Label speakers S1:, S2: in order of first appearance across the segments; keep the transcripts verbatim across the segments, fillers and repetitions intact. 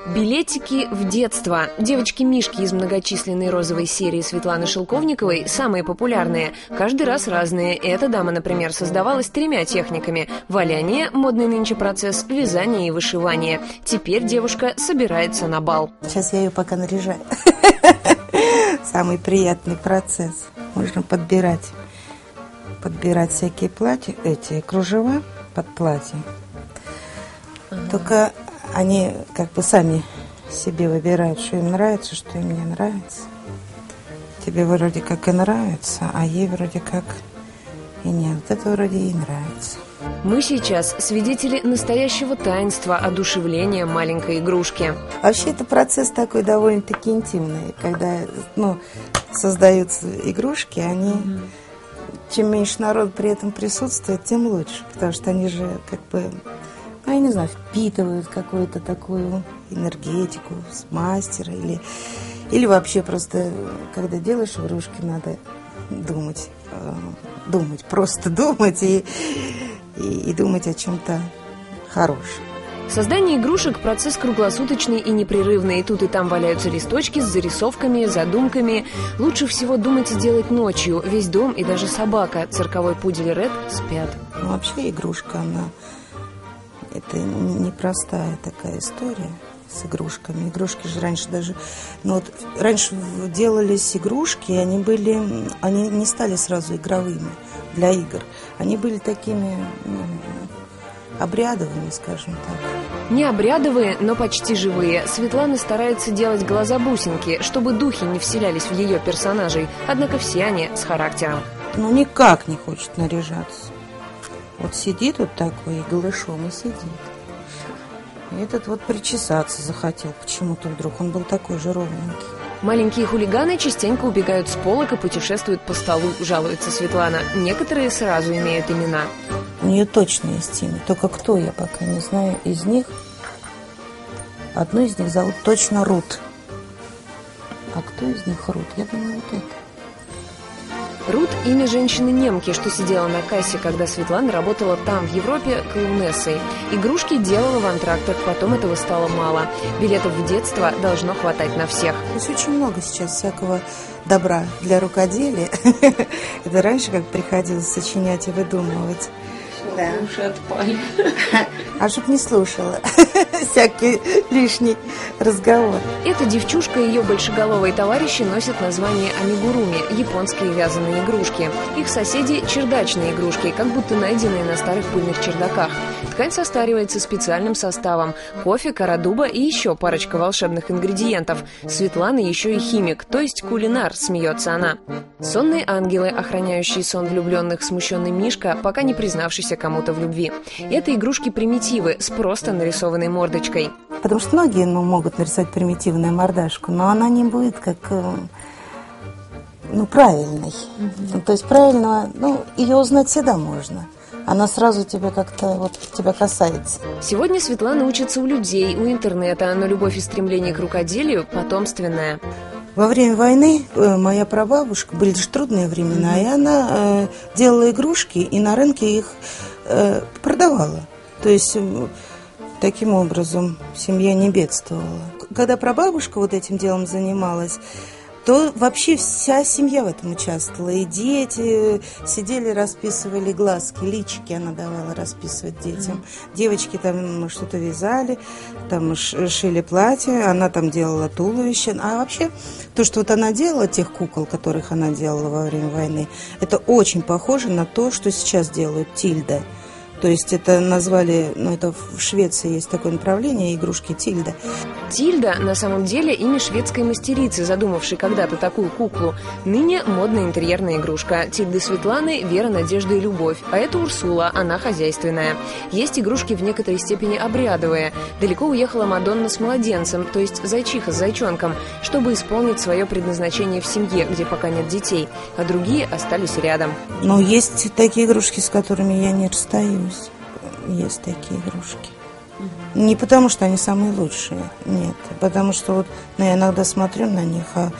S1: Билетики в детство. Девочки-мишки из многочисленной розовой серии Светланы Шелковниковой самые популярные. Каждый раз разные. Эта дама, например, создавалась тремя техниками. Валяние, модный нынче процесс, вязание и вышивание. Теперь девушка собирается на бал.
S2: Сейчас я ее пока наряжаю. Самый приятный процесс. Можно подбирать. Подбирать всякие платья, эти кружева под платье. Только они как бы сами себе выбирают, что им нравится, что им не нравится. Тебе вроде как и нравится, а ей вроде как и нет. Вот это вроде ей нравится.
S1: Мы сейчас свидетели настоящего таинства одушевления маленькой игрушки.
S2: Вообще это процесс такой довольно-таки интимный, когда ну, создаются игрушки, они... Mm-hmm. Чем меньше народ при этом присутствует, тем лучше, потому что они же как бы... Ну, я не знаю, впитывают какую-то такую энергетику с мастера или, или вообще просто, когда делаешь игрушки, надо думать, э, думать, просто думать и, и, и думать о чем-то хорошем.
S1: Создание игрушек – процесс круглосуточный и непрерывный. И тут и там валяются листочки с зарисовками, задумками. Лучше всего думать и делать ночью. Весь дом и даже собака, цирковой пудель Ред, спят.
S2: Ну, вообще игрушка, она... Это непростая такая история с игрушками. Игрушки же раньше даже... Ну вот раньше делались игрушки, и они были... Они не стали сразу игровыми для игр. Они были такими... обрядовыми, скажем так.
S1: Не обрядовые, но почти живые. Светлана старается делать глаза-бусинки, чтобы духи не вселялись в ее персонажей. Однако все они с характером.
S2: Ну, никак не хочет наряжаться. Вот сидит вот такой голышом и сидит. И этот вот причесаться захотел почему-то вдруг. Он был такой же ровненький.
S1: Маленькие хулиганы частенько убегают с полок и путешествуют по столу, жалуется Светлана. Некоторые сразу имеют имена.
S2: У нее точно есть имя. Только кто, я пока не знаю. Из них, одну из них зовут точно Рут. А кто из них Рут? Я думаю, вот это.
S1: Рут – имя женщины-немки, что сидела на кассе, когда Светлана работала там, в Европе, клоунессой. Игрушки делала в антрактах, потом этого стало мало. Билетов в детство должно хватать на всех.
S2: То есть очень много сейчас всякого добра для рукоделия. Это раньше как приходилось сочинять и выдумывать. Да.
S1: Уши отпали.
S2: А чтоб не слушала всякий лишний разговор.
S1: Эта девчушка и ее большеголовые товарищи носят название амигуруми – японские вязаные игрушки. Их соседи – чердачные игрушки, как будто найденные на старых пыльных чердаках. Ткань состаривается специальным составом – кофе, кора дуба и еще парочка волшебных ингредиентов. Светлана еще и химик, то есть кулинар, смеется она. Сонные ангелы, охраняющие сон влюбленных, смущенный Мишка, пока не признавшийся кому-то в любви. Это игрушки-примитивы с просто нарисованной мордочкой.
S2: Потому что многие ну, могут нарисовать примитивную мордашку, но она не будет как ну, правильной. Mm-hmm. Ну, то есть правильного, ну, ее узнать всегда можно. Она сразу тебя как-то вот тебя касается.
S1: Сегодня Светлана учится у людей, у интернета, но любовь и стремление к рукоделию потомственная.
S2: Во время войны э, моя прабабушка, были же трудные времена, mm-hmm. и она э, делала игрушки и на рынке их э, продавала. То есть э, таким образом семья не бедствовала. Когда прабабушка вот этим делом занималась, то вообще вся семья в этом участвовала. И дети сидели, расписывали глазки, личики она давала расписывать детям. Mm-hmm. Девочки там что-то вязали, там шили платья, она там делала туловище. А вообще то, что вот она делала, тех кукол, которых она делала во время войны, это очень похоже на то, что сейчас делают Тильда. То есть это назвали, ну это в Швеции есть такое направление, игрушки Тильда.
S1: Тильда на самом деле имя шведской мастерицы, задумавшей когда-то такую куклу. Ныне модная интерьерная игрушка. Тильды Светланы – вера, надежда и любовь. А это Урсула, она хозяйственная. Есть игрушки в некоторой степени обрядовые. Далеко уехала Мадонна с младенцем, то есть зайчиха с зайчонком, чтобы исполнить свое предназначение в семье, где пока нет детей. А другие остались рядом.
S2: Но есть такие игрушки, с которыми я не расстаюсь. Есть такие игрушки. Угу. Не потому, что они самые лучшие, нет. Потому что вот ну, я иногда смотрю на них, а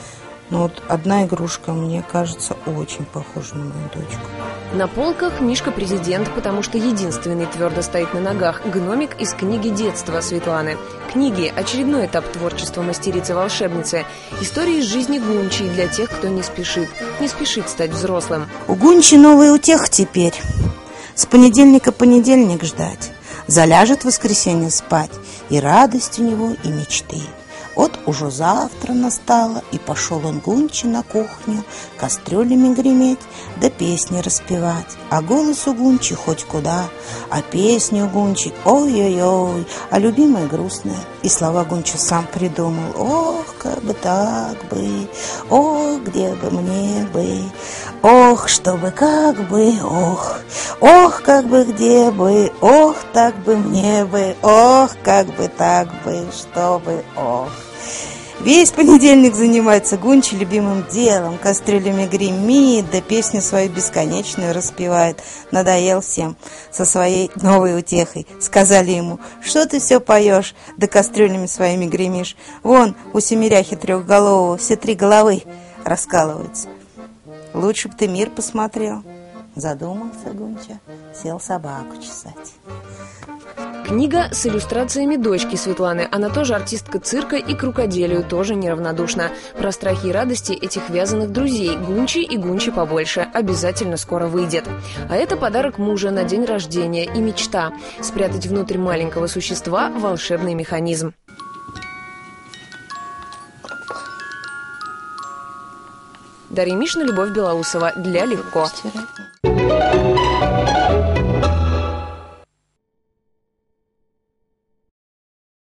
S2: Но вот одна игрушка, мне кажется, очень похожа на мою дочку.
S1: На полках Мишка-президент, потому что единственный твердо стоит на ногах. Гномик из книги детства Светланы. Книги – очередной этап творчества мастерицы-волшебницы. Истории из жизни Гунчи для тех, кто не спешит. Не спешит стать взрослым.
S2: У Гунчи новый утех теперь. С понедельника понедельник ждать. Заляжет в воскресенье спать. И радость у него, и мечты. Вот уже завтра настало, и пошел он Гунчи на кухню кастрюлями греметь, да песни распевать. А голос у Гунчи хоть куда, а песня у Гунчи ой-ой-ой, а любимая грустная. И слова Гунчи сам придумал. Ох, как бы так бы, ох, где бы мне бы, ох, чтобы как бы, ох, ох, как бы где бы, ох, так бы мне бы, ох, как бы так бы, чтобы, ох. Весь понедельник занимается Гунчи любимым делом, кастрюлями гремит, да песню свою бесконечную распевает. Надоел всем со своей новой утехой. Сказали ему: что ты все поешь, да кастрюлями своими гремишь. Вон у семеряхи трехголового все три головы раскалываются. Лучше бы ты мир посмотрел. Задумался Гунча, сел собаку чесать.
S1: Книга с иллюстрациями дочки Светланы. Она тоже артистка цирка и к рукоделию тоже неравнодушна. Про страхи и радости этих вязаных друзей. Гунчи и Гунчи побольше. Обязательно скоро выйдет. А это подарок мужа на день рождения и мечта. Спрятать внутрь маленького существа волшебный механизм. Дарья Мишина, Любовь Белоусова. Для Легко.